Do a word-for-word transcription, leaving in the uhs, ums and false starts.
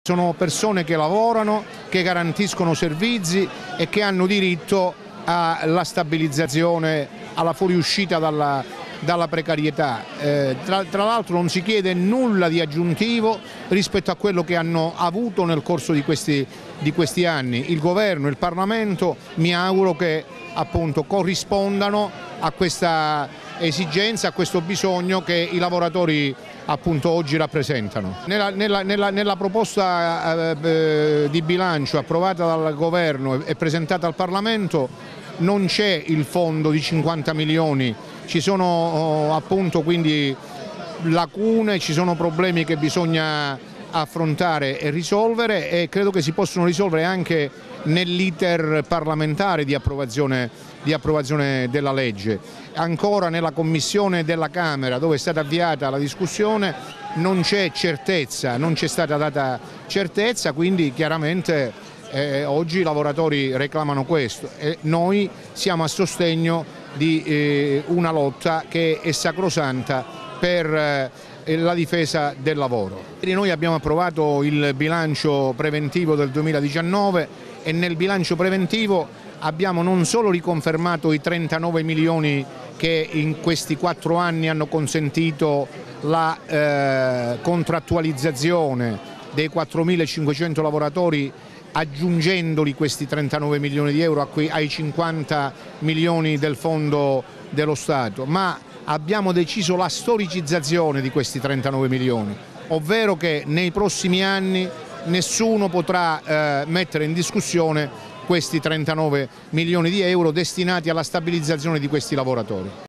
Sono persone che lavorano, che garantiscono servizi e che hanno diritto alla stabilizzazione, alla fuoriuscita dalla, dalla precarietà. Eh, tra tra l'altro non si chiede nulla di aggiuntivo rispetto a quello che hanno avuto nel corso di questi, di questi anni. Il Governo e il Parlamento mi auguro che appunto corrispondano a questa esigenza, a questo bisogno che i lavoratori appunto oggi rappresentano. Nella, nella, nella, nella proposta eh, di bilancio approvata dal Governo e presentata al Parlamento non c'è il fondo di cinquanta milioni, ci sono oh, appunto quindi lacune, ci sono problemi che bisogna affrontare e risolvere e credo che si possono risolvere anche nell'iter parlamentare di approvazione, di approvazione della legge. Ancora nella commissione della Camera, dove è stata avviata la discussione, non c'è certezza, non c'è stata data certezza, quindi chiaramente eh, oggi i lavoratori reclamano questo e noi siamo a sostegno di eh, una lotta che è sacrosanta per eh, la difesa del lavoro. Noi abbiamo approvato il bilancio preventivo del duemiladiciannove e nel bilancio preventivo abbiamo non solo riconfermato i trentanove milioni che in questi quattro anni hanno consentito la eh, contrattualizzazione dei quattromilacinquecento lavoratori, aggiungendoli questi trentanove milioni di euro ai cinquanta milioni del fondo dello Stato, ma abbiamo deciso la storicizzazione di questi trentanove milioni, ovvero che nei prossimi anni nessuno potrà eh, mettere in discussione questi trentanove milioni di euro destinati alla stabilizzazione di questi lavoratori.